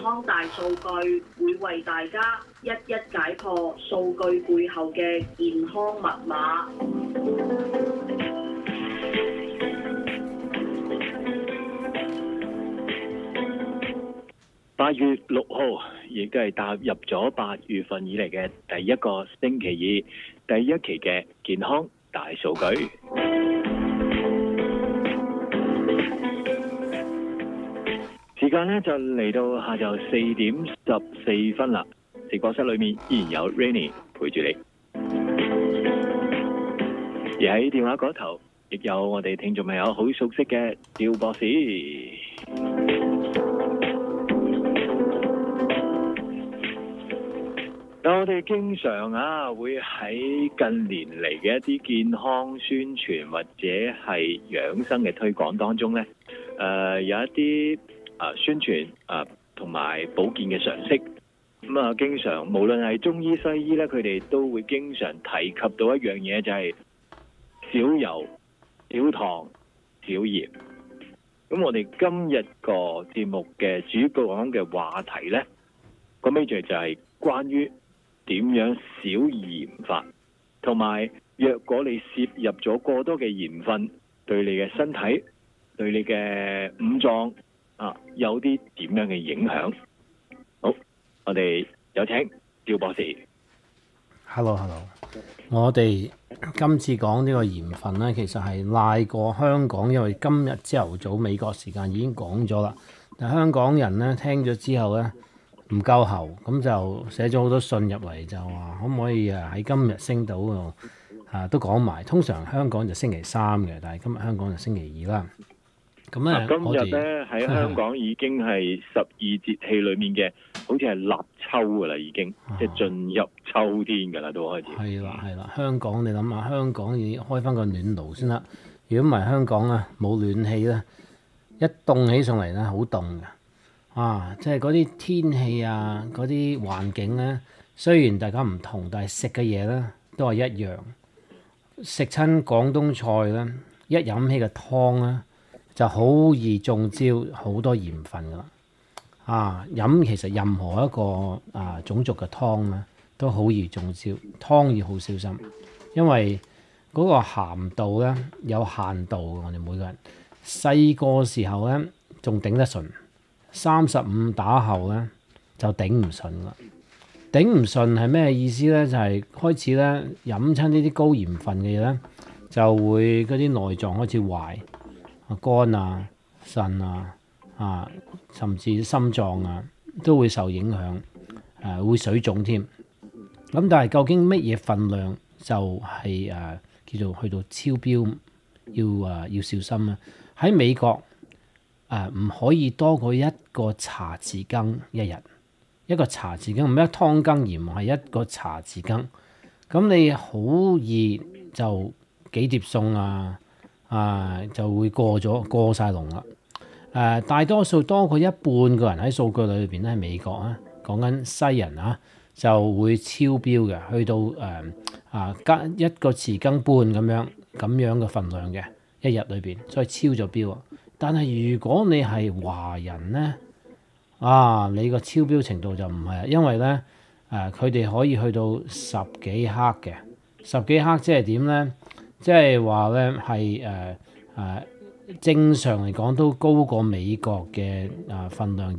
康大數據會為大家一一解破數據背後嘅健康密碼。 8月6號亦都係踏入咗8月份以嚟嘅第一個星期二，第一期嘅健康大數據。時間呢就嚟到下晝4點14分啦，直播室裏面依然有 Rainy 陪住你，而喺電話嗰頭亦有我哋聽眾朋友好熟悉嘅趙博士。我哋經常會喺近年嚟嘅一啲健康宣傳或者係養生嘅推廣當中呢，有一啲宣傳同埋保健嘅常識。咁經常無論係中醫西醫呢，佢哋都會經常提及到一樣嘢，就係少油、少糖、少鹽。咁我哋今日個節目嘅主要講嘅話題呢，個 major 就係關於點樣少鹽法，同埋若果你攝入咗過多嘅鹽分，對你嘅身體、對你嘅五臟有啲點樣嘅影響？好，我哋有請趙博士。 Hello， 我哋今次講呢個鹽分呢，其實係賴過香港，因為今日朝頭早美國時間已經講咗啦。但香港人呢，聽咗之後呢，唔夠喉，咁就寫咗好多信入嚟，就話可唔可以喺今日星島度都講埋。通常香港就星期三嘅，但係今日香港就星期二啦。咁咧， 今日咧喺香港已經係12節氣裏面嘅，好似係立秋噶啦，已經即係進入秋天噶啦，都開始。係啦，香港你諗下，香港要開翻個暖爐先得。如果唔係香港啊，冇暖氣咧，一凍起上嚟咧，好凍嘅。即係嗰啲天氣啊，嗰啲環境咧，雖然大家唔同，但係食嘅嘢咧都係一樣。食親廣東菜咧，一飲起個湯咧，就好易中招，好多鹽分噶啦。飲其實任何一個種族嘅湯咧，都好易中招。湯要好小心，因為嗰個鹹度咧有限度嘅。我哋每個人細個時候咧仲頂得順。35打後咧就頂唔順啦。頂唔順係咩意思咧？就係開始咧飲親呢啲高鹽分嘅嘢咧，就會嗰啲內臟開始壞，肝啊、腎啊、甚至心臟啊都會受影響，會水腫添。咁但係究竟乜嘢份量就係叫做去到超標，要小心啊！喺美國。唔可以多過一個茶匙羹一日，一個茶匙羹唔係一湯羹鹽，係一個茶匙羹。咁你好易就幾碟餸就會過晒龍啦。大多數多過一半個人喺數據裏邊咧，喺美國講緊西人就會超標嘅，去到加一個匙羹半咁樣嘅份量嘅一日裏邊，所以超咗標。但係如果你係華人呢，你個超標程度就唔係，因為呢，佢哋可以去到10幾克嘅，10幾克即係點呢？即係話呢係正常嚟講都高過美國嘅份量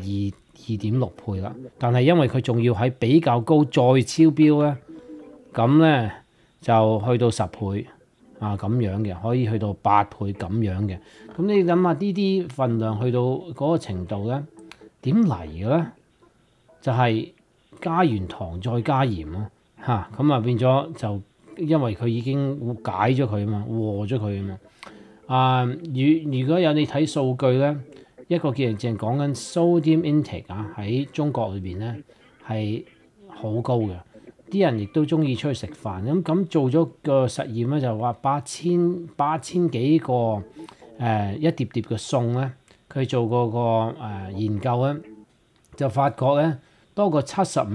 2.6倍啦。但係因為佢仲要喺比較高再超標呢，咁呢就去到10倍。咁樣嘅，可以去到8倍咁樣嘅。咁你諗下呢啲份量去到嗰個程度咧，點嚟嘅咧？就係加完糖再加鹽咯，咁變咗就因為佢已經解咗佢啊嘛，和咗佢啊嘛。如果有你睇數據咧，一個叫淨講緊 sodium intake 喺中國裏邊咧係好高嘅。啲人亦都中意出去食飯，咁做咗個實驗咧，就話八千幾個一碟碟嘅餸咧，佢做過個研究咧，就發覺咧多過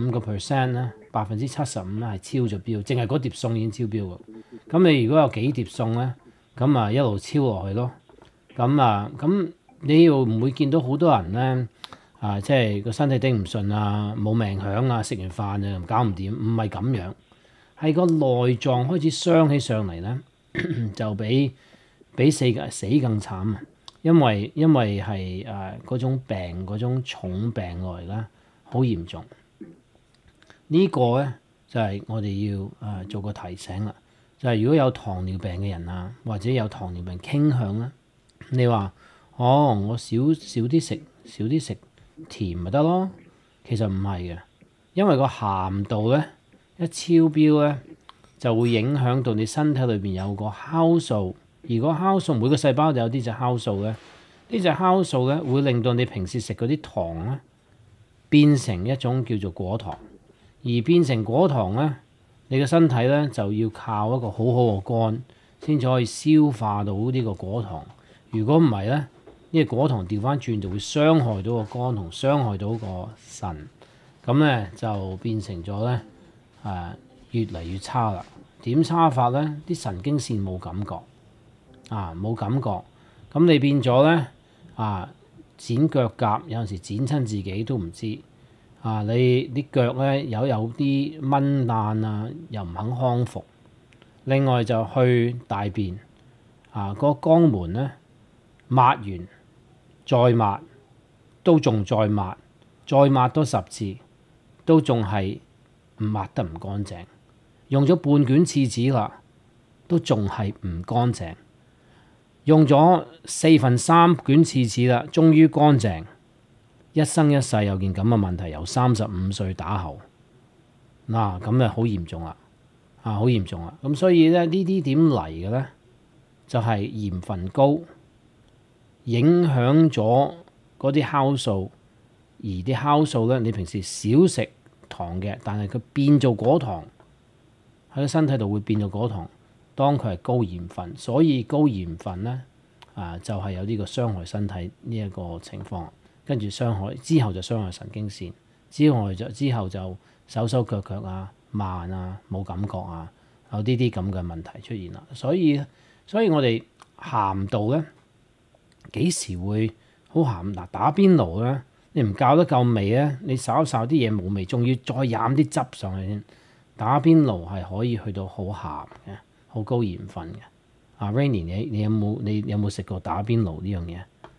75%咧，75%咧係超咗標，淨係嗰碟餸已經超標㗎。咁你如果有幾碟餸咧，咁一路超落去咯。咁你又唔會見到好多人咧即係個身體頂唔順啊，冇命響啊，食完飯就搞唔掂，唔係咁樣，係個內臟開始傷起上嚟咧，就比死更慘啊！因為係嗰種病嗰種重病落嚟啦，好嚴重。呢個咧就係我哋要做個提醒啦，就係如果有糖尿病嘅人啊，或者有糖尿病傾向啦，你話我少啲食甜咪得咯，其實唔係嘅，因為個鹹度咧一超標咧，就會影響到你身體裏邊有個酵素，而個酵素每個細胞都有啲隻酵素咧，呢隻酵素咧會令到你平時食嗰啲糖咧變成一種叫做果糖，而變成果糖咧，你個身體咧就要靠一個好好嘅肝先至可以消化到呢個果糖，如果唔係咧，呢個果糖調翻轉就會傷害到個肝同傷害到個腎，咁咧就變成咗咧越嚟越差啦。點差法咧？啲神經線冇感覺冇感覺，咁你變咗咧剪腳甲有陣時剪親自己都唔知你啲腳咧有啲蚊爛啊，又唔肯康復。另外就去大便個肛門咧抹完再抹，都仲再抹多10次，都仲係唔抹得唔乾淨。用咗半卷廁紙啦，都仲係唔乾淨。用咗3/4卷廁紙啦，終於乾淨。一生一世有件咁嘅問題，由35歲打後，咁就好嚴重啦，好嚴重啦。咁所以咧呢啲點嚟嘅咧，就係鹽分高，影響咗嗰啲酵素，而啲酵素咧你平時少食糖嘅，但係佢變做果糖喺個身體度會變做果糖。當佢係高鹽分，所以高鹽分咧就係有呢個傷害身體呢一個情況。跟住傷害之後就傷害神經線，之後就手腳慢冇感覺有呢啲咁嘅問題出現啦。所以我哋鹹度咧幾時會好鹹？打邊爐咧，你唔校得夠味咧，你烚啲嘢冇味，仲要再飲啲汁上去先。打邊爐係可以去到好鹹嘅，好高鹽分嘅。Rainy， 你有冇食過打邊爐呢樣嘢？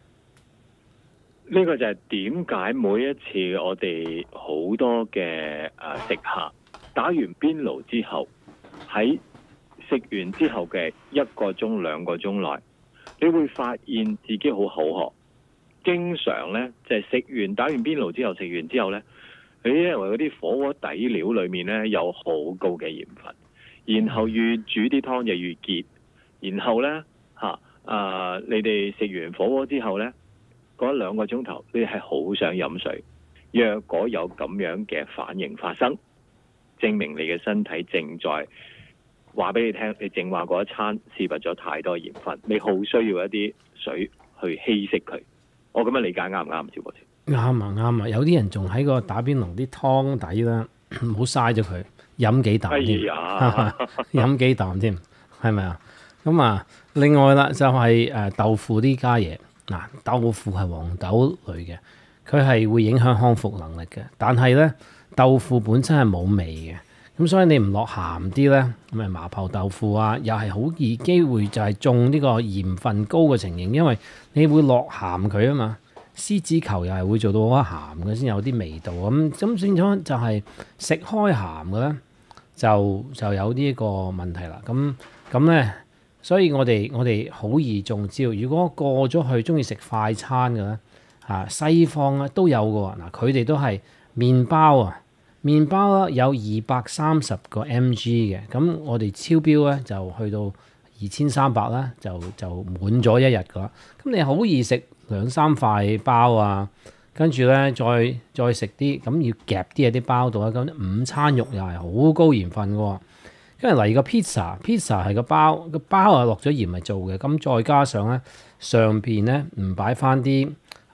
呢個就係點解每一次我哋好多嘅食客打完邊爐之後，喺食完之後嘅1個鐘2個鐘內，你會發現自己好口渴。經常呢，就係打完邊爐之後，食完之後呢，因為嗰啲火鍋底料裏面呢有好高嘅鹽分，然後越煮啲湯就越結，然後呢，你哋食完火鍋之後呢，嗰2個鐘頭，你係好想飲水。若果有咁樣嘅反應發生，證明你嘅身體正在話俾你聽，你正話嗰一餐攝入咗太多鹽分，你好需要一啲水去稀釋佢。我咁樣理解啱唔啱？趙博士？ 啱啊！有啲人仲喺個打邊爐啲湯底啦，唔好嘥咗佢，飲幾啖添，飲幾啖添，係咪啊？咁另外啦，就係豆腐呢家嘢。豆腐係黃豆類嘅，佢係會影響康復能力嘅。但係咧，豆腐本身係冇味嘅，咁所以你唔落鹹啲咧，咁咪麻婆豆腐又係好易機會就係中呢個鹽分高嘅情形，因為你會落鹹佢啊嘛。獅子球又係會做到好鹹嘅先有啲味道咁變咗就係食開鹹嘅咧，就有呢一個問題啦。咁咧。所以我哋好易中招。如果過咗去中意食快餐嘅咧，西方咧都有嘅喎。佢哋都係麵包麵包有230個 mg 嘅，咁我哋超標咧就去到2300啦，就滿咗一日噶啦。咁你好易食2-3塊包跟住咧再食啲，咁要夾啲喺啲包度咁午餐肉又係好高鹽分嘅喎。跟住嚟個 pizza 係個包落咗鹽嚟做嘅，咁再加上咧上邊咧唔擺翻啲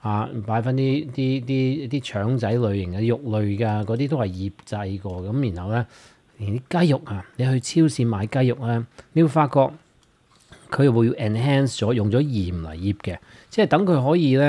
腸仔類型嘅肉類㗎，嗰啲都係醃製過，咁然後咧連啲雞肉你去超市買雞肉咧，你會發覺佢會 enhance 咗用咗鹽嚟醃嘅，即係等佢可以咧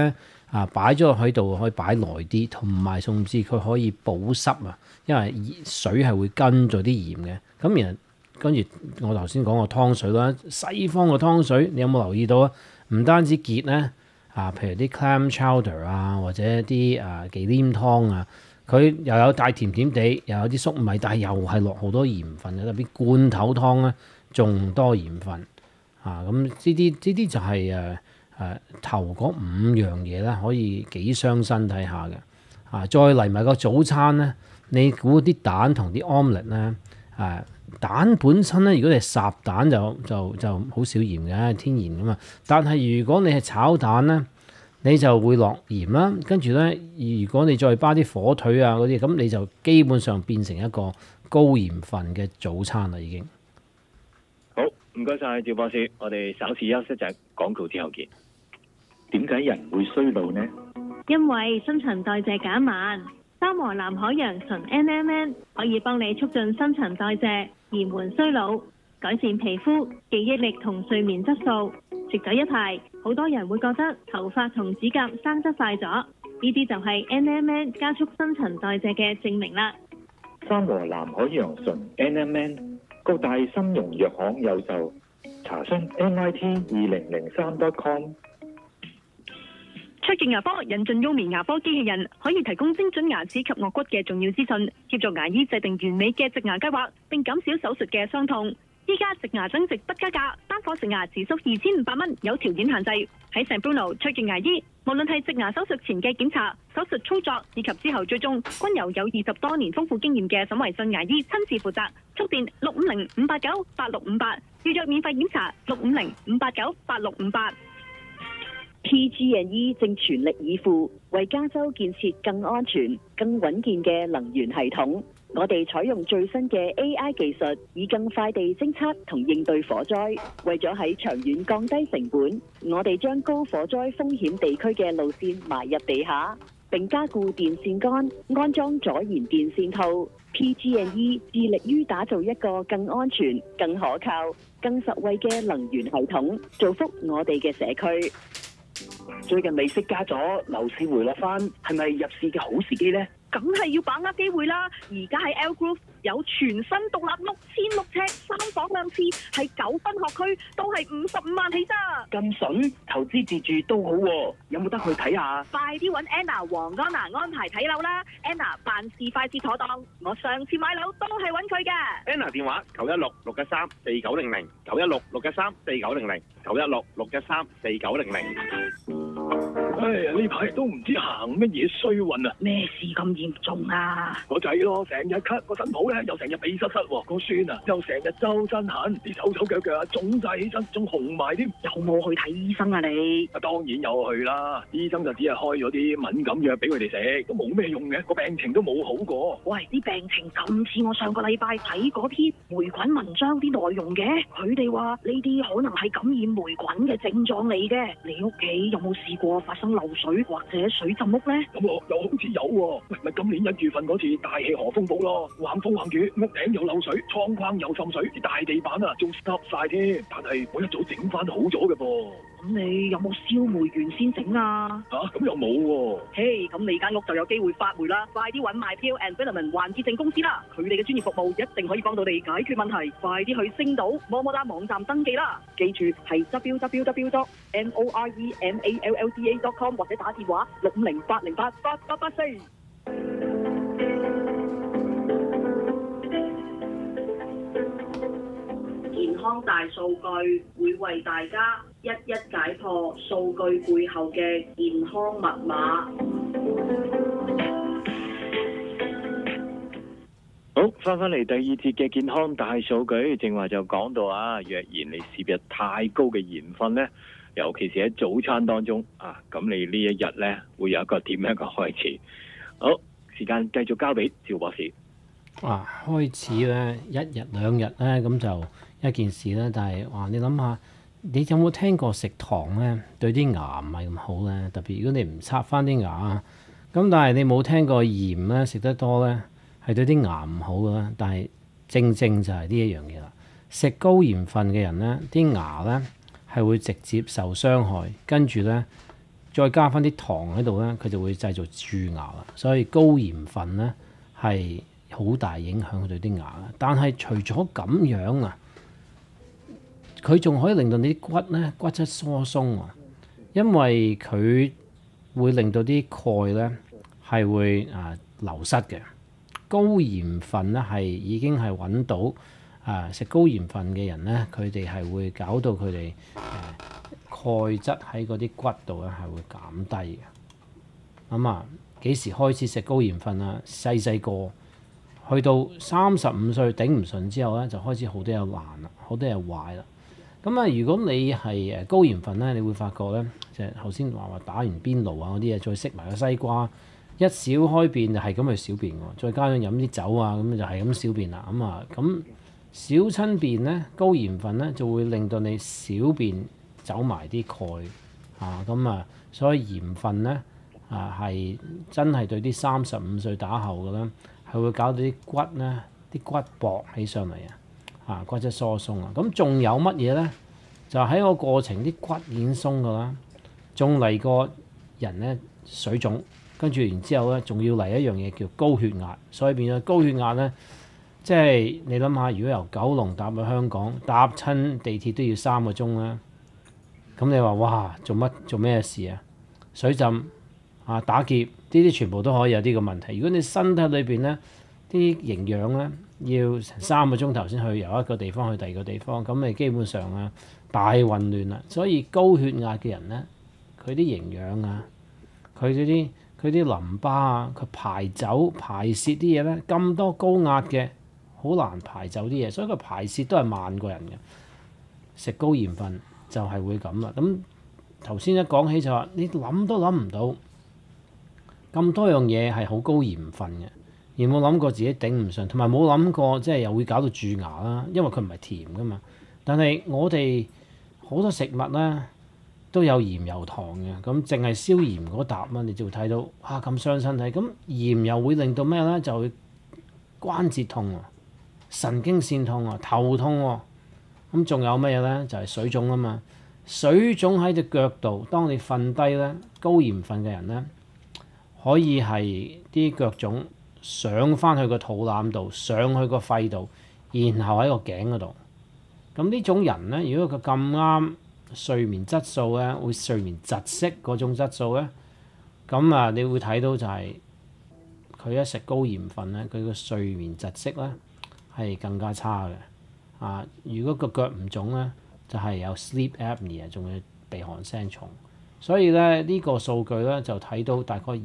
擺咗喺度可以擺耐啲，同埋甚至佢可以保濕啊，因為水係會跟咗啲鹽嘅。咁然後跟住我頭先講個湯水啦，西方個湯水你有冇留意到啊？唔單止傑咧譬如啲 clam chowder 啊，或者啲忌廉湯啊，佢又有帶甜甜地，又有啲粟米，但係又係落好多鹽分嘅，特別罐頭湯咧仲多鹽分咁呢啲就係頭嗰5樣嘢咧，可以幾傷身體下嘅再嚟埋個早餐咧，你估啲蛋同啲 omelette 咧蛋本身咧，如果你係烚蛋就好少鹽嘅，天然噶嘛。但係如果你係炒蛋咧，你就會落鹽啦。跟住咧，如果你再加啲火腿啊嗰啲，咁你就基本上變成一個高鹽分嘅早餐啦，已經。 好，唔該晒趙博士，我哋稍事休息陣，廣告之後見。 點解人會衰老呢？ 因為新陳代謝減慢。三和藍海洋純 NMN 可以幫你促進新陳代謝，延緩衰老，改善皮膚、記憶力同睡眠質素。食咗一排，好多人會覺得頭髮同指甲生得快咗，呢啲就係 NMN 加速新陳代謝嘅證明啦。 三和藍海洋純 NMN 各大參茸藥行有售，查詢 NIT2003.com。 卓健牙科引進優美牙科機器人，可以提供精準牙齒及顎骨嘅重要資訊，協助牙醫制定完美嘅植牙計劃，並減少手術嘅傷痛。依家植牙增值不加價，單顆植牙時速2500蚊，有條件限制。喺 San Bruno 卓健牙醫，無論係植牙手術前嘅檢查、手術操作以及之後追蹤，均由有20多年豐富經驗嘅沈維信牙醫親自負責。速電650-589-8658，預約免費檢查650-589-8658。 PG&E 正全力以赴為加州建設更安全、更穩健嘅能源系統。我哋採用最新嘅 AI 技術，以更快地偵測同應對火災。為咗喺長遠降低成本，我哋將高火災風險地區嘅路線埋入地下，並加固電線桿，安裝阻燃電線套。PG&E 致力於打造一個更安全、更可靠、更實惠嘅能源系統，造福我哋嘅社區。 最近利息加咗，樓市回落翻，係咪入市嘅好時機呢？ 梗係要把握機會啦！而家喺 L Group 有全新獨立6600尺3房2廁，係9分學區，都係55萬起咋。 咁筍，投資自住都好喎，有冇得去睇下？ 快啲揾 Anna 黃安娜安排睇樓啦 ！Anna 辦事快捷妥當，我上次買樓都係揾佢嘅。 Anna 電話916-613-4900 916-613-4900 916-613-4900。 哎呀，呢排都唔知行乜嘢衰運啊！ 咩事咁嚴重啊？ 個仔咯，成日咳，個新抱咧又成日鼻塞塞，個孫啊又成日周身痕，啲手手腳腳啊腫晒起身，仲紅埋添。 有冇去睇醫生啊你？ 當然有去啦，醫生就只係開咗啲敏感藥俾佢哋食，都冇咩用嘅，個病情都冇好過。 喂，啲病情咁似我上個禮拜睇嗰篇霉菌文章啲內容嘅，佢哋話呢啲可能係感染霉菌嘅症狀嚟嘅。你屋企有冇試過發生漏水或者水浸屋呢？ 咁又好似有喎，咪今年1月份嗰次大氣河風暴咯，橫風橫雨，屋頂又漏水，窗框又滲水，啲大地板啊仲濕晒添。但係我一早整翻好咗嘅噃。 咁你有冇燒霉源先整啊？ 咁又冇喎。 嘿，咁你間屋就有機會發霉啦！快啲揾 MyPure and Filament 環潔淨公司啦，佢哋嘅專業服務一定可以幫到你解決問題。快啲去星島麼麼噠網站登記啦，記住係 www.moremallda.com 或者打電話650-808-8884。 健康大數據會為大家一一解破數據背後嘅健康密碼。 好，翻嚟第2節嘅健康大數據，正話就講到啊，若然你攝入太高嘅鹽分呢，尤其是喺早餐當中啊，咁你呢一日呢會有一個點樣嘅開始？好，時間繼續交俾趙博士。 開始咧1日2日咧咁就一件事啦，但係你諗下，你有冇聽過食糖咧對啲牙唔係咁好咧？特別如果你唔刷翻啲牙，咁但係你冇聽過鹽咧食得多咧係對啲牙唔好嘅啦。但係正正就係呢一樣嘢啦，食高鹽分嘅人咧，啲牙咧係會直接受傷害，跟住咧再加翻啲糖喺度咧，佢就會製造蛀牙啦。所以高鹽分咧係好大影響佢對啲牙。但係除咗咁樣啊，佢仲可以令到你啲骨咧骨質疏鬆啊，因為佢會令到啲鈣咧係會流失嘅。高鹽分咧係已經係揾到食高鹽分嘅人咧，佢哋係會搞到佢哋鈣質喺嗰啲骨度咧係會減低嘅。咁幾時開始食高鹽分啊？細個去到35歲頂唔順之後咧，就開始好多嘢爛啦，好多嘢壞啦。咁如果你係高鹽分咧，你會發覺咧，就係頭先話打完邊爐嗰啲嘢，再食埋個西瓜。一小開便就係咁去小便喎，再加上飲啲酒啊，咁就係咁小便啦。咁小親便咧，高鹽分咧就會令到你小便走埋啲鈣所以鹽分咧係真係對啲35歲打後嘅咧，係會搞到啲骨咧啲骨薄起上嚟骨質疏鬆啊。咁仲有乜嘢咧？就喺個過程啲骨已經鬆噶啦，仲嚟個人咧水腫。跟住然之後咧，仲要嚟一樣嘢叫高血壓，所以變咗高血壓咧，即係你諗下，如果由九龍搭去香港，搭親地鐵都要3個鐘啦。咁你話哇，做咩事啊？水浸打劫呢啲全部都可以有啲個問題。如果你身體裏邊咧啲營養咧要成3個鐘頭先去由一個地方去第二個地方，咁你基本上大混亂啦。所以高血壓嘅人咧，佢啲營養佢啲淋巴佢排走排泄啲嘢咧，咁多高壓嘅，好難排走啲嘢，所以佢排泄都係慢過人嘅。食高鹽分就係會咁啦。咁頭先一講起就話，你諗都諗唔到咁多樣嘢係好高鹽分嘅，而冇諗過自己頂唔順，同埋冇諗過即係又會搞到蛀牙啦，因為佢唔係甜噶嘛。但係我哋好多食物咧都有鹽有糖嘅，咁淨係燒鹽嗰啖你就會睇到咁傷身體。咁鹽又會令到咩咧？就會關節痛神經線痛頭痛咁仲有咩咧？就係水腫啊嘛。水腫喺隻腳度，當你瞓低咧，高鹽分嘅人咧，可以係啲腳腫上翻去個肚腩度，上去個肺度，然後喺個頸嗰度。咁呢種人咧，如果佢咁啱睡眠質素咧，會睡眠窒息嗰種質素咧，咁你會睇到就係佢一食高鹽分咧，佢個睡眠窒息咧係更加差嘅。如果個腳唔腫咧，就係有 sleep apnea， 仲要鼻鼾聲重。所以咧呢個數據咧就睇到大概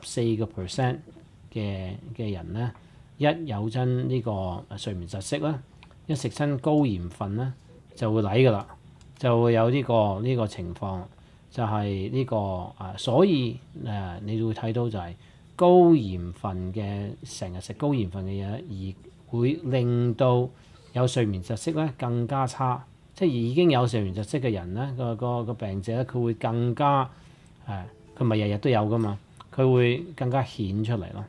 24% 嘅人咧，一有親呢個睡眠窒息咧，一食親高鹽分咧就會嚟㗎啦。就會有呢個情況，就係呢個所以你會睇到就係高鹽分嘅成日食高鹽分嘅嘢，而會令到有睡眠窒息咧更加差。即係已經有睡眠窒息嘅人咧，個病者咧，佢會更加佢咪日日都有㗎嘛，佢會更加顯出嚟咯。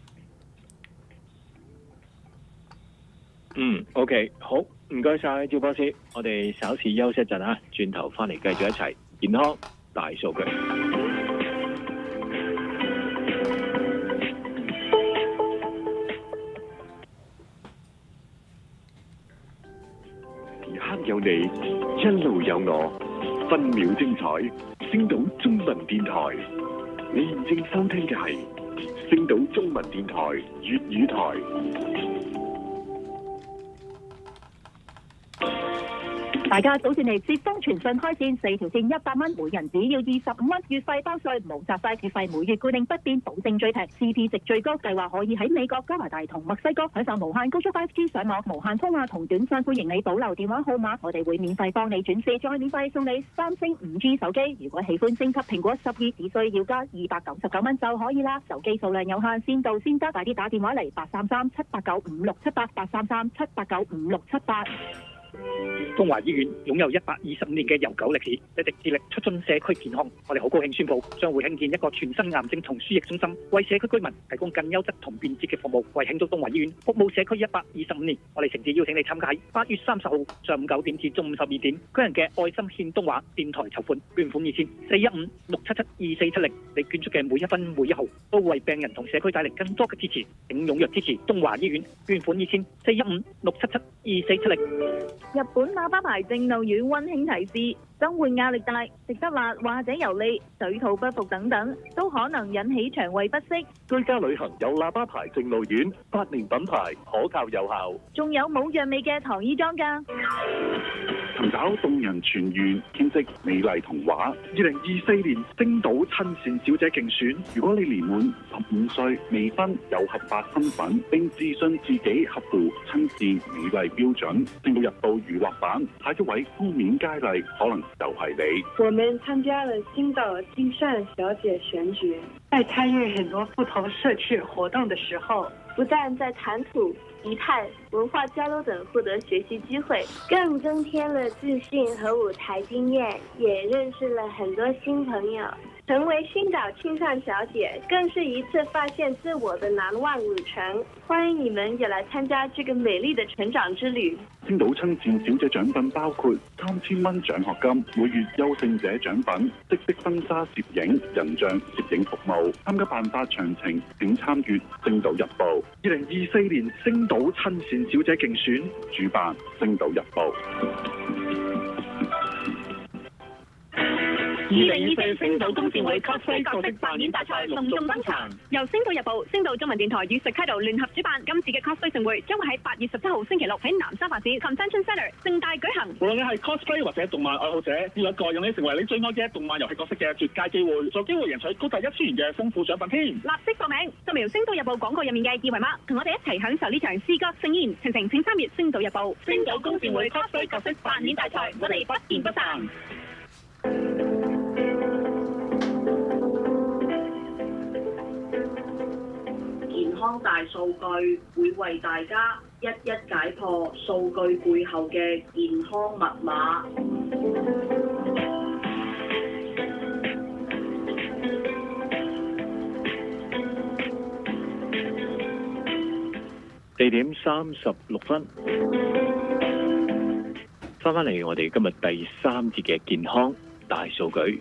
OK， 好，唔該晒趙博士，我哋稍事休息一陣轉頭翻嚟繼續一齊健康大數據。 時刻有你，一路有我，分秒精彩。星島中文電台，你現正收聽嘅係星島中文電台粵語台。 大家早前嚟浙江傳訊開線，4條線100蚊，每人只要25蚊，月費包稅，無雜費，月費每月固定不變，保證最平 ，CP 值最高，計劃可以喺美國、加拿大同墨西哥享受無限高速 5G 上網、無限通話同短信，歡迎你保留電話號碼，我哋會免費幫你轉試，再免費送你三星 5G 手機。如果喜歡升級蘋果12，只需要加299蚊就可以啦。手機數量有限，先到先得，快啲打電話嚟833-789-5678，833-789-5678。 東華醫院擁有125年嘅悠久歷史，一直致力促進社區健康。我哋好高興宣布，將會興建一個全新癌症同輸液中心，為社區居民提供更優質同便捷嘅服務，為慶祝東華醫院服務社區125年。我哋誠摯邀請你參加喺8月30號上午9點至中午12點舉行嘅愛心獻東華電台籌款捐款熱線415-677-2470。你捐出嘅每一分每一毫，都為病人同社區帶嚟更多嘅支持。請踴躍支持東華醫院，捐款熱線415-677-2470。 日本喇叭牌正露丸溫馨提示：生活壓力大，食得辣或者油膩、水土不服等等，都可能引起腸胃不適。 居家旅行有喇叭牌正露丸，8年品牌，可靠有效。 仲有冇藥味嘅糖衣裝㗎？ 尋找動人全員編織美麗童話。2024年星島親善小姐競選，如果你年滿15歲，未婚有合法身份，並自信自己合乎親善美麗標準，星島日報娛樂版下一位封面佳麗，可能就係你。 我們參加了星島親善小姐選舉，在參與很多不同社區活動的時候， 不但在談吐、儀態、文化交流等獲得學習機會，更增添了自信和舞台經驗，也認識了很多新朋友。成為星島親善小姐，更是一次發現自我的難忘旅程。歡迎你們也來參加這個美麗的成長之旅。 星島親善小姐獎品包括3000蚊獎學金、每月優勝者獎品、即席婚紗攝影、人像攝影服務。參加辦法詳情請參閱《星島日報》。 2024年星島親善小姐競選， 主辦《星島日報》。 2024星島工展會 cosplay 角色扮演大賽隆重登場，由星島日報、星島中文電台與 Staccato 聯合主辦。今次嘅 cosplay 盛會將會喺8月17號星期六喺南沙發市 Convention Centre 盛大舉行。 無論你係 cosplay 或者動漫愛好者，呢一個讓你成為你最愛嘅動漫遊戲角色嘅絕佳機會，仲有機會贏取高達1000元嘅豐富獎品添。 立即報名，掃描星島日報廣告入面嘅二維碼，同我哋一齊享受呢場視覺盛宴。詳情請參閱星島日報。星島工展會 cosplay 角色扮演大賽，我哋不見不散。 健康大數據會為大家一一解破數據背後嘅健康密碼。 4點36分，翻返嚟我哋今日第3節嘅健康大數據。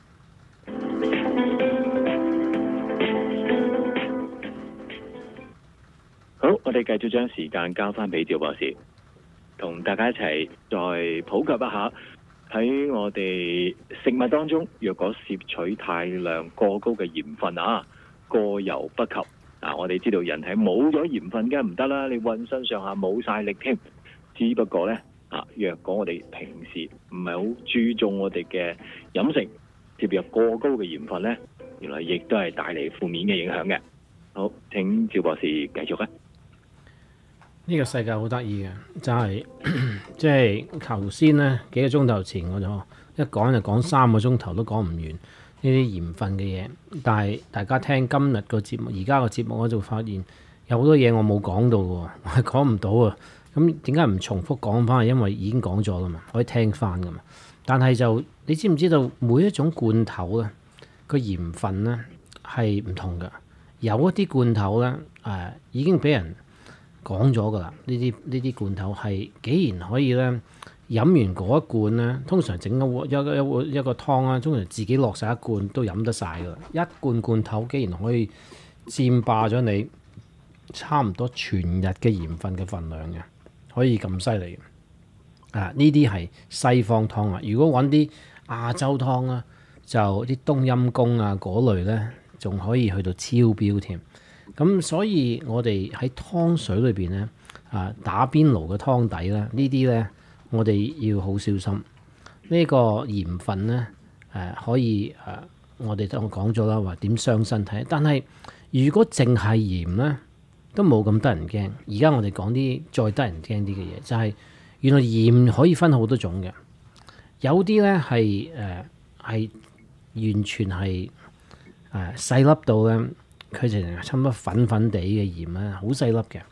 好，我哋繼續將時間交翻俾趙博士，同大家一齊再普及一下喺我哋食物當中，若果攝取太量過高嘅鹽分過猶不及。我哋知道人體冇咗鹽分梗係唔得啦，你渾身上下冇晒力添。只不過呢，若果我哋平時唔係好注重我哋嘅飲食，攝入過高嘅鹽分呢，原來亦都係帶嚟負面嘅影響嘅。好，請趙博士繼續啊！ 呢個世界好得意嘅，就係即係頭先呢幾個鐘頭前我就一講就講3個鐘頭都講唔完呢啲鹽分嘅嘢。但係大家聽今日個節目，而家個節目我就發現有好多嘢我冇講到嘅，我係講唔到啊。咁點解唔重複講翻？因為已經講咗啦嘛，可以聽翻噶嘛。但係就你知唔知道每一種罐頭咧個鹽分咧係唔同㗎？有一啲罐頭咧已經俾人講咗㗎啦，呢啲罐頭係既然可以咧飲完嗰一罐咧，通常整一個湯啊，通常自己落晒一罐都飲得晒㗎啦。一罐罐頭既然可以佔霸咗你差唔多全日嘅鹽分嘅份量嘅，可以咁犀利嘅。呢啲係西方湯啊，如果揾啲亞洲湯啊，就啲冬陰功啊嗰類咧，仲可以去到超標添。咁所以我哋喺湯水裏邊咧，打邊爐嘅湯底咧，呢啲咧我哋要好小心。呢個鹽分咧，可以我哋都講咗啦，話點傷身體。但係如果淨係鹽咧，都冇咁得人驚。而家我哋講啲再得人驚啲嘅嘢，就係原來鹽可以分好多種嘅。有啲咧係完全係細粒到咧。佢就差唔多粉粉地嘅鹽咧，好細粒嘅。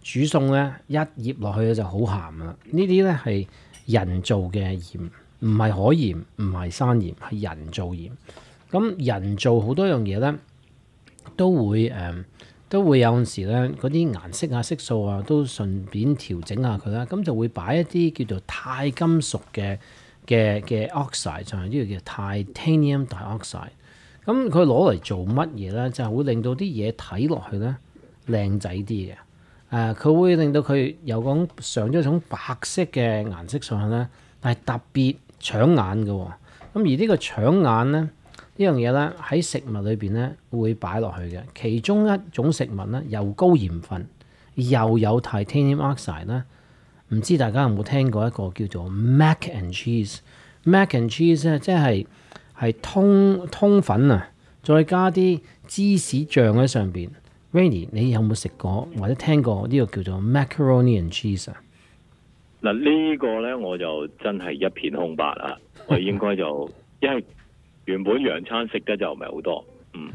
煮餸咧一醃落去咧就好鹹啦。呢啲咧係人造嘅鹽，唔係海鹽，唔係山鹽，係人造鹽。咁人造好多樣嘢咧都會有陣時咧嗰啲顏色啊、色素啊都順便調整下佢啦。咁就會擺一啲叫做鈦金屬嘅 oxide， 就係呢個叫 titanium dioxide。咁佢攞嚟做乜嘢咧？就係會令到啲嘢睇落去咧靚仔啲嘅。佢會令到佢有講上咗一種白色嘅顏色上去咧，但係特別搶眼嘅。咁而呢個搶眼咧，呢樣嘢咧喺食物裏邊咧會擺落去嘅。其中一種食物咧又高鹽分又有 titanium oxide 咧，唔知大家有冇聽過一個叫做 mac and cheese？mac and cheese 咧即係通粉啊，再加啲芝士醬喺上邊。Rainy， 你有冇食過或者聽過呢個叫做 macaroni and cheese 啊？ 嗱，呢個咧我就真係一片空白啦。我應該就因為原本洋餐食得就唔係好多。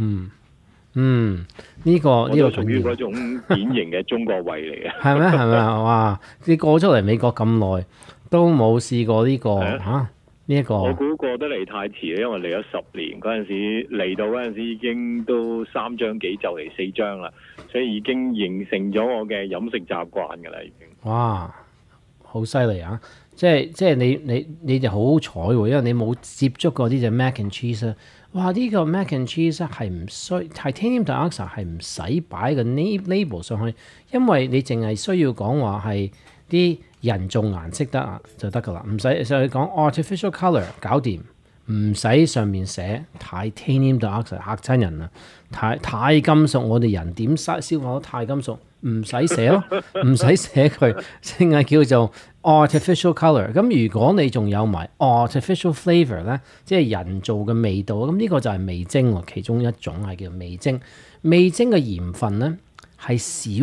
呢個屬於嗰種典型嘅中國胃嚟嘅。 係咩？係咪啊？哇！你過咗嚟美國咁耐都冇試過呢個嚇？呢一個我估過得嚟太遲，因為嚟咗10年嗰陣時，嚟到嗰陣時已經都3張幾就嚟4張啦，所以已經形成咗我嘅飲食習慣㗎啦，已經。 哇！好犀利啊！即係你就好好彩喎，因為你冇接觸過呢隻 mac and cheese 啊！哇！呢個 mac and cheese 係唔需 titanium dioxide 係唔使擺個 label 上去，因為你淨係需要講話係啲人造顏色得就得㗎啦，唔使上去講 artificial colour 搞掂，唔使上面寫 titanium dioxide 嚇親人啊！鈦金屬我哋人點消化到鈦金屬？唔使寫咯，唔使寫佢，淨係叫做 artificial colour。咁如果你仲有埋 artificial flavour 咧，即係人造嘅味道，咁呢個就係味精喎，其中一種係叫味精。味精嘅鹽分咧係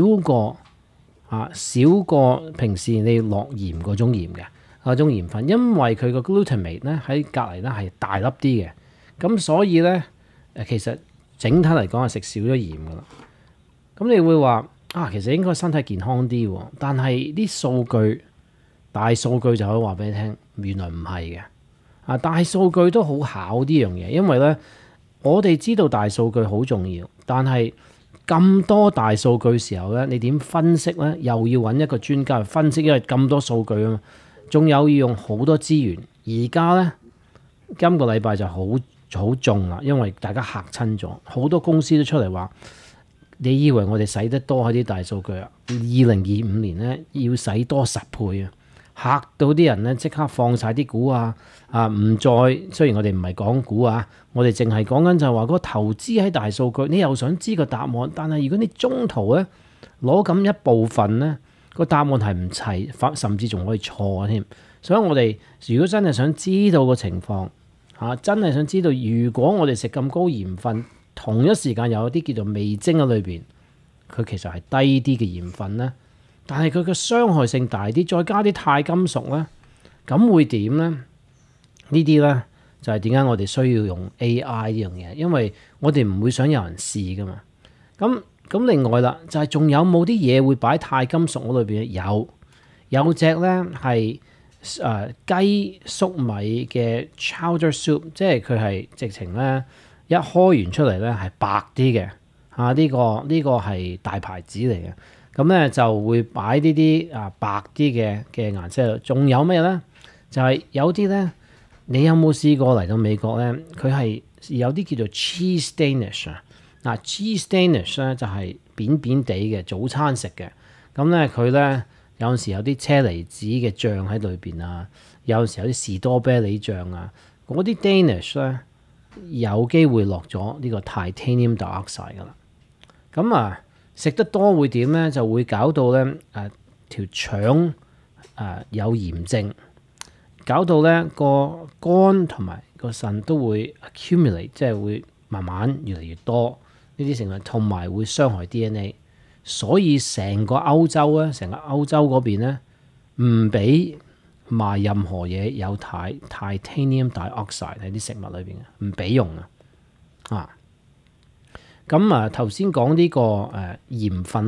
少過平時你落鹽嗰種鹽嘅嗰種鹽分，因為佢個 glutamate 咧喺隔離咧係大粒啲嘅，咁所以咧其實整體嚟講係食少咗鹽噶啦。咁你會話其實應該身體健康啲喎，但係啲大數據就可以話俾你聽，原來唔係嘅。大數據都好考呢樣嘢，因為咧我哋知道大數據好重要，但係咁多大數據時候咧，你點分析咧？又要揾一個專家去分析，因為咁多數據啊嘛，仲有要用好多資源。而家咧今個禮拜就好重啦，因為大家嚇親咗，好多公司都出嚟話。你以為我哋使得多啲大數據啊？2025年咧要使多10倍啊！嚇到啲人咧即刻放晒啲股唔再。雖然我哋唔係講股啊，我哋淨係講緊就係話嗰個投資喺大數據。你又想知個答案，但係如果你中途咧攞咁一部分咧，個答案係唔齊，甚至仲可以錯添。所以我哋如果真係想知道個情況真係想知道，如果我哋食咁高鹽分。同一時間有啲叫做味精喺裏邊，佢其實係低啲嘅鹽分咧，但係佢嘅傷害性大啲，再加啲鈦金屬咧，咁會點咧？呢啲咧就係點解我哋需要用 AI 呢樣嘢，因為我哋唔會想有人試噶嘛。咁另外啦，就係仲有冇啲嘢會擺鈦金屬喺裏邊？有隻咧係雞粟米嘅 chowder soup， 即係佢係直情咧。一開完出嚟咧係白啲嘅呢個係大牌子嚟嘅，咁咧就會擺呢啲白啲嘅顏色。仲有咩咧？就係有啲咧，你有冇試過嚟到美國咧？佢係有啲叫做 cheese Danish 啊。cheese Danish 咧就係扁扁地嘅早餐食嘅。咁咧佢咧有陣時有啲車厘子嘅醬喺裏邊啊，有陣時有啲士多啤梨醬啊，嗰啲 Danish 咧。有機會落咗呢個 titanium dioxide 噶啦，咁食得多會點咧？就會搞到咧條腸有炎症，搞到咧個肝同埋個腎都會 accumulate，即係會慢慢越嚟越多呢啲成分，同埋會傷害 DNA。所以成個歐洲嗰邊咧唔俾賣任何嘢有 titanium dioxide 喺啲食物裏邊嘅，唔俾用啊！咁頭先講呢個鹽分咧，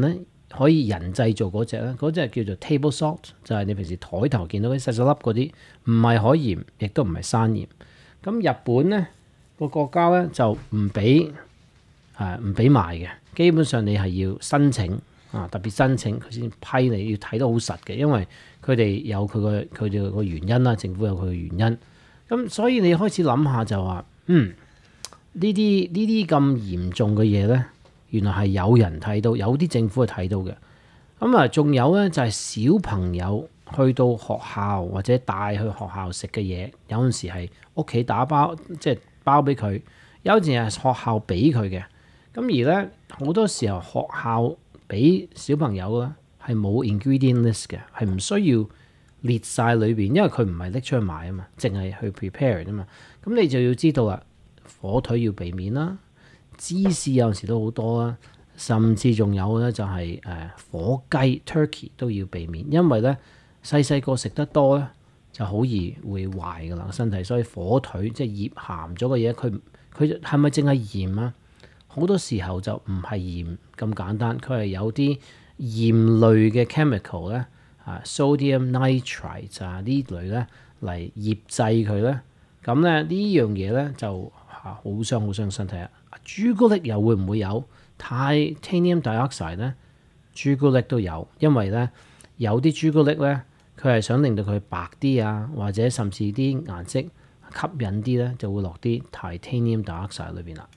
可以人製造嗰隻咧，嗰隻叫做 table salt，就係你平時台頭見到啲細細粒嗰啲，唔係海鹽，亦都唔係山鹽。咁日本咧個國家咧就唔俾賣嘅，基本上你係要申請特別申請佢先批你，要睇得好實嘅，因為佢哋有佢哋個原因啦，政府有佢嘅原因。咁所以你開始諗下就話，呢啲咁嚴重嘅嘢咧，原來係有人睇到，有啲政府係睇到嘅。咁啊，仲有咧就係小朋友去到學校或者帶去學校食嘅嘢，有陣時係屋企打包，即係包俾佢；有陣時係學校俾佢嘅。咁而咧好多時候學校俾小朋友咧係冇 ingredient list 嘅，係唔需要列晒裏邊，因為佢唔係拎出去買啊嘛，淨係去 prepare 啫嘛。咁你就要知道啦，火腿要避免啦，芝士有陣時都好多啦，甚至仲有咧就係火雞 turkey 都要避免，因為咧細個食得多咧就好易會壞噶啦身體。所以火腿即係醃鹹咗嘅嘢，佢係咪淨係鹽啊？好多時候就唔係鹽咁簡單，佢係有啲鹽類嘅 chemical 咧。sodium nitrite 呢類咧嚟醃製佢咧，咁咧呢樣嘢咧就好傷身體啊！朱古力又會唔會有 titanium dioxide 咧？朱古力都有，因為咧有啲朱古力咧，佢係想令到佢白啲啊，或者甚至啲顏色吸引啲咧，就會落啲 titanium dioxide 裏邊啦。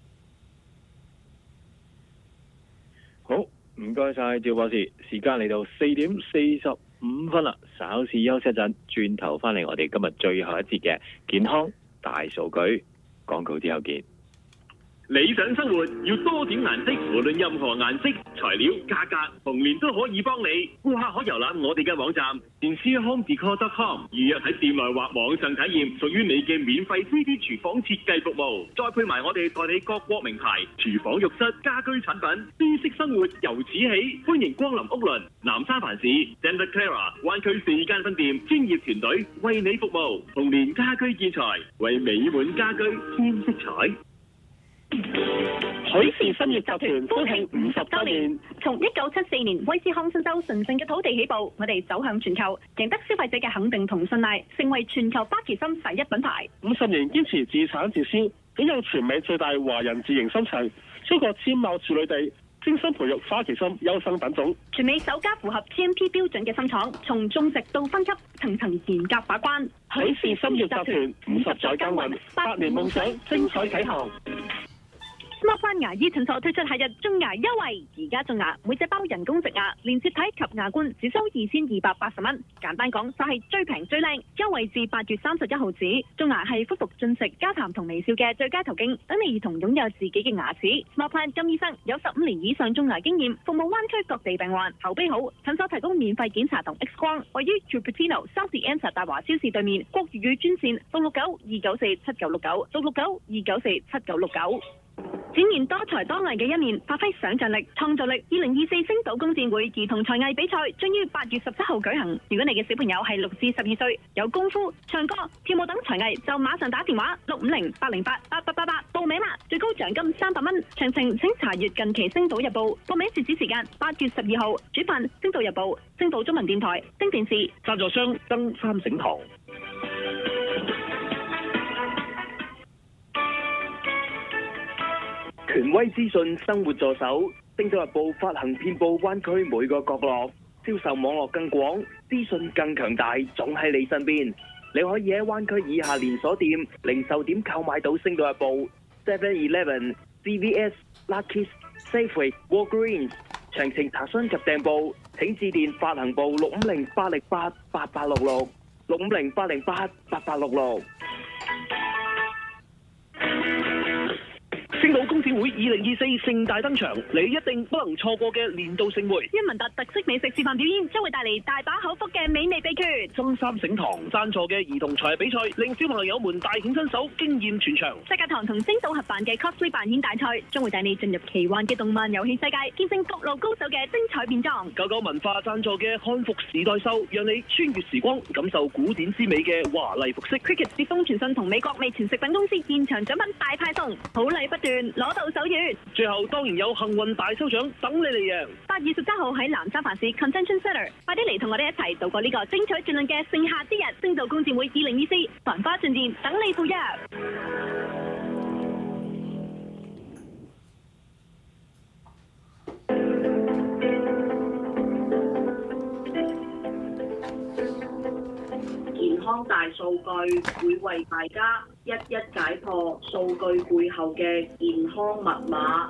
好。唔該晒趙博士，時間嚟到4:45啦，稍事休息一陣，轉頭翻嚟我哋今日最後一節嘅健康大數據廣告之後見。 理想生活要多點顏色，無論任何顏色、材料、價格，紅蓮都可以幫你。顧客可遊覽我哋嘅網站，DensiaHomeDecor.com，預約喺店內或網上體驗屬於你嘅免費 3D 廚房設計服務，再配埋我哋代理各國名牌廚房、浴室、家居產品，舒適生活由此起。歡迎光臨屋倫、南沙凡市、Santa Clara 灣區4間分店，專業團隊為你服務。紅蓮家居建材為美滿家居添色彩。 許氏新業集團歡慶50週年。從1974年威斯康辛州神聖嘅土地起步，我哋走向全球，贏得消費者嘅肯定同信賴，成為全球花旗參第一品牌。 50年堅持自產自銷，擁有全美最大華人自營深場，超過千畝處女地，精心培育花旗參優生品種。 全美首家符合 GMP 標準嘅參廠，從種植到分級，層層嚴格把關。 許氏新業集團50載耕耘，8年夢想精彩啟航。 SmartOne 牙醫診所推出夏日種牙優惠，而家種牙每隻包人工植牙、連接體及牙冠只收2280蚊。簡單講就係最平最靚，優惠至8月31號止。種牙係恢復進食、交談同微笑嘅最佳途徑，等你兒童擁有自己嘅牙齒。SmartOne 金醫生有15年以上種牙經驗，服務灣區各地病患，口碑好。診所提供免費檢查同 X 光，位於 Cupertino South End 大華超市對面，國粵語專線669-294-7969，669-294-7969。展現多才多藝嘅一面，發揮想像力、創造力。2024星島工展會兒童才藝比賽將於8月17號舉行。如果你嘅小朋友係6至12歲，有功夫、唱歌、跳舞等才藝，就馬上打電話650-808-8888報名啦！最高獎金300蚊。詳情請查閱近期星島日報。報名截止時間8月12號。主辦星島日報、星島中文電台、星電視。 贊助商登三省堂。 權威資訊生活助手，星島日報發行遍佈灣區每個角落，銷售網絡更廣，資訊更強大，總喺你身邊。你可以喺灣區以下連鎖店、零售點購買到星島日報、7-Eleven、CVS、Lucky's、Safeway、Walgreens。詳情查詢及訂報，請致電發行部650-808-8866 650-808-8866。 星島工展會2024盛大登場，你一定不能錯過嘅年度盛會。 一文特特色美食示範表演將會帶嚟大把口福嘅美味秘訣。 中三省堂贊助嘅兒童才藝比賽，令小朋友們大顯身手，驚豔全場。 世界堂同星島合辦嘅 cosplay 扮演大賽，將會帶你進入奇幻嘅動漫遊戲世界，見證各路高手嘅精彩變裝。 九九文化贊助嘅漢服時代秀，讓你穿越時光，感受古典之美嘅華麗服飾。 Cricket 捷豐傳訊同美國味全食品公司現場獎品大派送，好禮不斷。 團攞到手軟。 最後當然有幸運大抽獎等你嚟贏。 8月17號喺南沙飯市 Convention Centre， 快啲嚟同我哋一齊度過呢個精彩絕倫嘅盛夏之日。星島工展會2024繁花進店等你赴約。 健康大數據會為大家一一解破數據背後嘅健康密碼。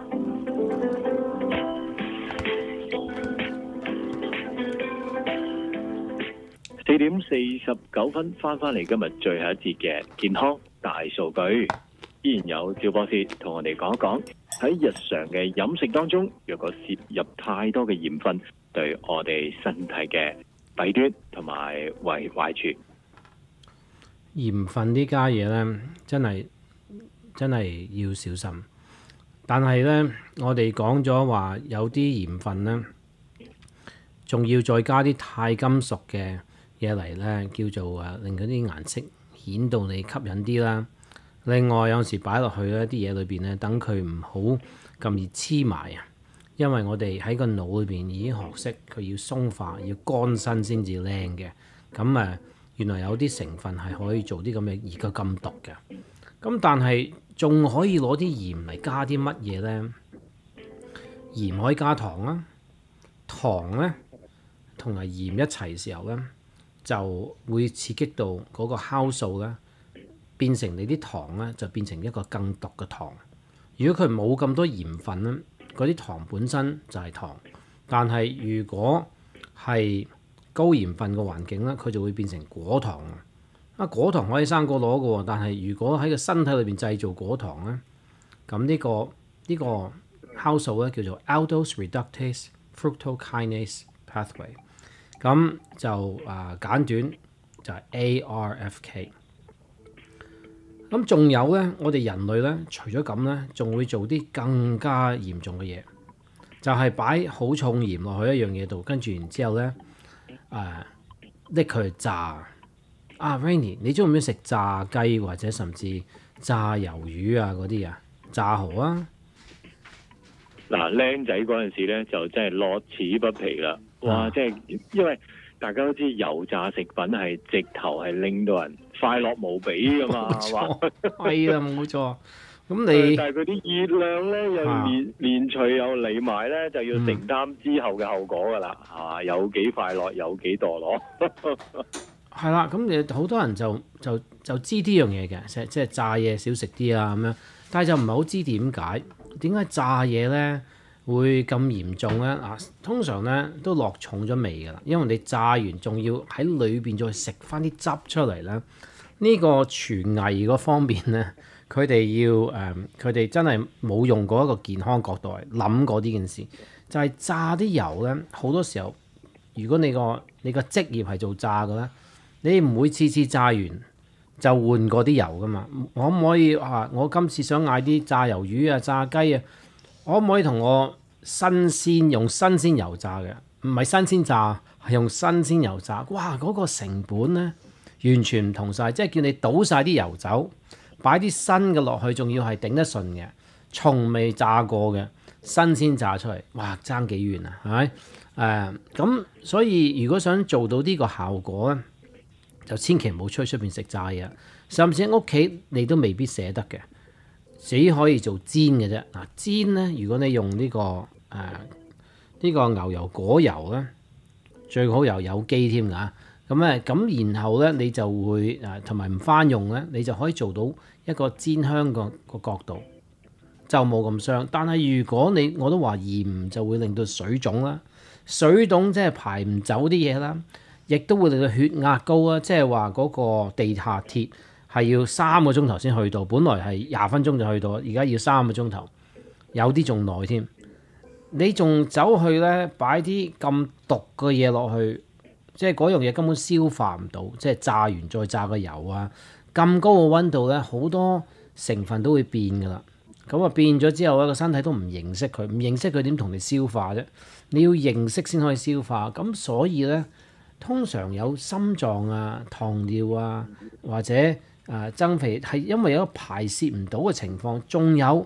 4:49翻嚟今日最後一節嘅健康大數據，依然有趙博士同我哋講一講喺日常嘅飲食當中，若果攝入太多嘅鹽分，對我哋身體嘅弊端同埋壞處。 鹽分呢家嘢呢，真係要小心。但係呢，我哋講咗話有啲鹽分呢，仲要再加啲鈦金屬嘅嘢嚟呢，叫做令嗰啲顏色顯到你吸引啲啦。另外有時擺落去呢啲嘢裏邊呢，等佢唔好咁易黐埋啊。因為我哋喺個腦裏邊已經學識佢要鬆化，要乾身先至靚嘅。咁原來有啲成分係可以做啲咁嘅而家咁毒嘅。咁但係仲可以攞啲鹽嚟加啲乜嘢呢？鹽可以加糖啦，糖呢同埋鹽一齊時候呢，就會刺激到嗰個酵素呢，變成你啲糖呢，就變成一個更毒嘅糖。如果佢冇咁多鹽分呢，嗰啲糖本身就係糖，但係如果係高鹽分嘅環境咧，佢就會變成果糖啊！果糖可以生果攞嘅喎，但係如果喺個身體裏邊製造果糖咧，咁呢個酵素咧叫做 aldose reductase fructokinase pathway， 咁就簡短就係 ARFK。咁仲有咧，我哋人類咧，除咗咁咧，仲會做啲更加嚴重嘅嘢，就係擺好重鹽落去一樣嘢度，跟住然之後咧。拎佢去炸啊 Rainy， 你中唔中意食炸雞或者甚至炸魷魚啊嗰啲啊？炸蠔啊？ 嗱，僆仔嗰陣時咧就真係樂此不疲啦！哇，即係因為大家都知油炸食品係直頭係令到人快樂無比噶嘛，係嘛？ 係啊，冇錯。咁你但係佢啲熱量咧又連隨又嚟埋咧，就要承擔之後嘅後果㗎啦，係嘛？有幾快樂，有幾墮落。 係啦，咁你好多人就知呢樣嘢嘅，即係炸嘢少食啲啊咁樣，但係就唔係好知點解炸嘢咧會咁嚴重咧？通常咧都落重咗味㗎啦，因為你炸完仲要喺裏邊再食翻啲汁出嚟咧，呢個廚藝嗰方面咧。佢哋真係冇用過一個健康角度嚟諗過呢件事，就係炸啲油咧。好多時候，如果你個職業係做炸嘅咧，你唔會次次炸完就換嗰啲油噶嘛。可唔可以我今次想嗌啲炸魷魚啊、炸雞啊，可唔可以同我用新鮮油炸嘅？唔係新鮮炸，係用新鮮油炸。哇！嗰個成本咧完全唔同晒，即係叫你倒晒啲油走。擺啲新嘅落去，仲要係頂得順嘅，從未炸過嘅，新鮮炸出嚟，哇，爭幾遠啊，係咪？咁所以如果想做到呢個效果咧，就千祈唔好出去出邊食炸嘢，甚至喺屋企你都未必捨得嘅，只可以做煎嘅啫。嗱，煎咧，如果你用呢個牛油果油咧，最好又有機添㗎。咁然後咧，你就會同埋唔翻用咧，你就可以做到一個煎香個角度，就冇咁傷。但係如果我都話鹽就會令到水腫啦，水腫即係排唔走啲嘢啦，亦都會令到血壓高啊，即係話嗰個地下鐵係要3個鐘頭先去到，本來係20分鐘就去到，而家要3個鐘頭，有啲仲耐添。你仲走去咧擺啲咁毒嘅嘢落去？即係嗰樣嘢根本消化唔到，即係炸完再炸個油啊！咁高嘅溫度咧，好多成分都會變㗎啦。咁變咗之後咧，個身體都唔認識佢，唔認識佢點同你消化啫？你要認識先可以消化。咁所以咧，通常有心臟啊、糖尿啊或者增肥係因為有一個排泄唔到嘅情況，仲有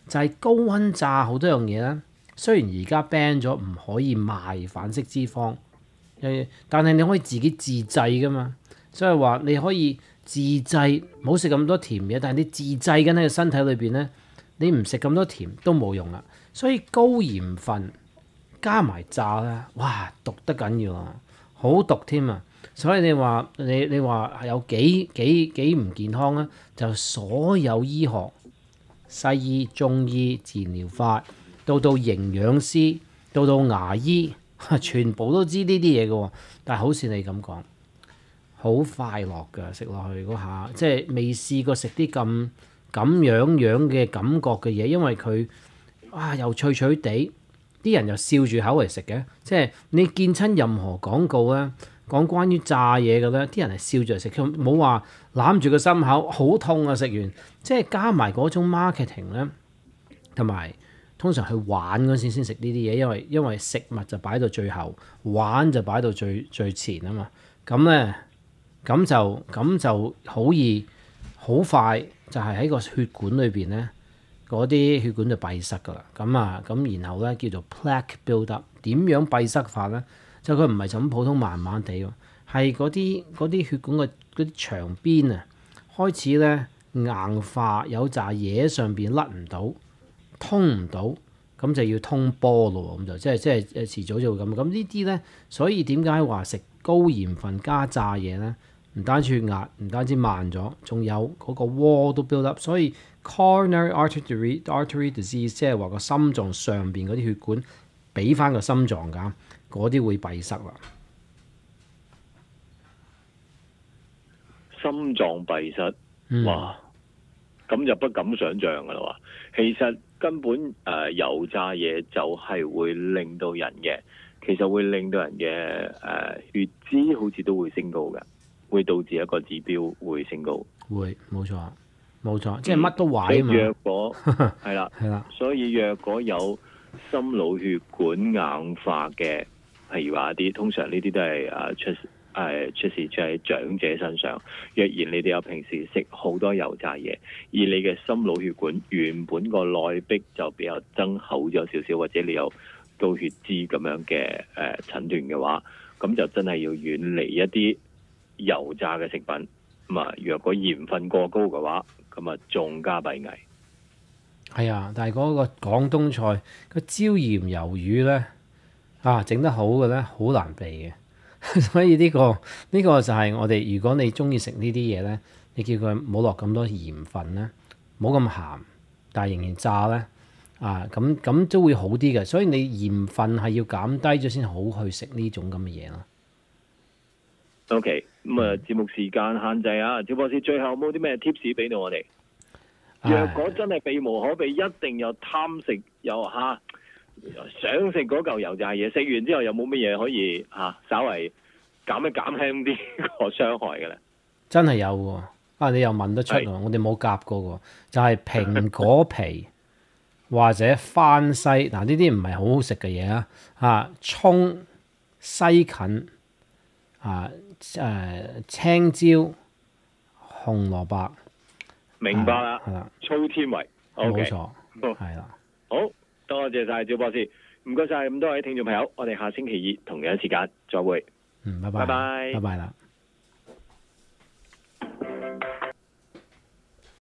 就係高溫炸好多樣嘢咧。雖然而家 ban 咗唔可以賣反式脂肪，但係你可以自己自製噶嘛。所以話你可以自製，唔好食咁多甜嘢，但係你自製緊喺個身體裏邊咧，你唔食咁多甜都冇用啦。所以高鹽分加埋炸咧，哇，毒得緊要啊，好毒添啊！所以你話你話有幾唔健康咧，就所有醫學、西醫、中醫、治療法，到營養師，到牙醫，全部都知呢啲嘢嘅喎。但係好似你咁講，好快樂㗎，食落去嗰下，即係未試過食啲咁樣嘅感覺嘅嘢，因為佢又脆脆地，啲人又笑住口嚟食嘅，即係你見親任何廣告咧，講關於炸嘢嘅咧，啲人係笑住嚟食，佢冇話攬住個心口好痛啊！食完即係加埋嗰種 marketing 咧，同埋通常去玩嗰陣先食呢啲嘢，因為食物就擺到最後，玩就擺到最前啊嘛。咁咧咁就好易好快就係喺個血管裏邊咧，嗰啲血管就閉塞噶啦。咁然後咧叫做 plaque build up。點樣閉塞法咧？就佢唔係就咁普通慢慢地喎，係嗰啲血管嘅嗰啲長邊啊，開始咧硬化，有紮嘢上邊甩唔到，通唔到，咁就要通波咯。咁就即係遲早就會咁。咁呢啲咧，所以點解話食高鹽分加炸嘢咧？唔單止血壓，唔單止慢咗，仲有嗰個 wall 都 build up。所以 coronary artery disease 即係話個心臟上邊嗰啲血管俾翻個心臟㗎。嗰啲會閉塞啦， 心臟閉塞，哇！咁就不敢想像噶啦喎。其實根本油炸嘢就係會令到人嘅，其實會令到人嘅血脂好似都會升高嘅，會導致一個指標會升高。 會，冇錯，即係乜都壞啊嘛。 若果係啦，所以若果有心腦血管硬化嘅，譬如話啲，通常呢啲都係出事喺長者身上。若然你哋有平時食好多油炸嘢，而你嘅心腦血管原本個內壁就比較增厚咗少少，或者你有高血脂咁樣嘅診斷嘅話，咁就真係要遠離一啲油炸嘅食品。若果鹽分過高嘅話，咁仲加弊危。 係啊，但係嗰個廣東菜個椒鹽魷魚咧，整得好嘅咧，好難避嘅。所以呢個就係我哋，如果你中意食呢啲嘢咧，你叫佢唔好落咁多鹽分咧，唔好咁鹹，但係仍然炸咧，咁都會好啲嘅。所以你鹽分係要減低咗先好去食呢種咁嘅嘢咯。 OK，節目時間限制啊，趙博士最後有冇啲咩 tips 俾到我哋？若果真係避無可避，一定又貪食又想食嗰嚿油炸嘢，食完之後有冇乜嘢可以稍為減輕啲個傷害嘅咧？真係有喎，你又問得出喎，我哋冇夾過喎，就係蘋果皮或者番西，呢啲唔係好好食嘅嘢啊，葱、西芹青椒、紅蘿蔔，明白啦，係啦，粗纖維，冇錯，係啦，好多謝晒趙博士，唔該晒咁多位聽眾朋友，我哋下星期二同樣時間再會，拜拜啦。